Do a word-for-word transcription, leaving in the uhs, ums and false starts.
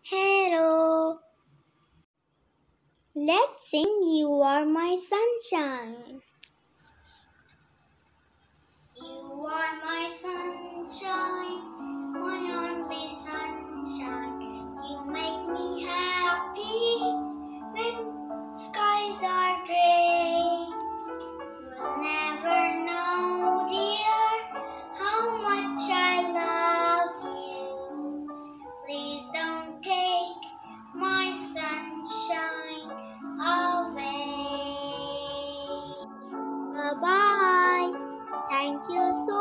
Hello, let's sing You Are My Sunshine. You are my sunshine, my only sunshine. You make me happy when skies are gray. You'll never know, dear, how much I love you. Please don't take my sunshine away. Bye bye. Thank you so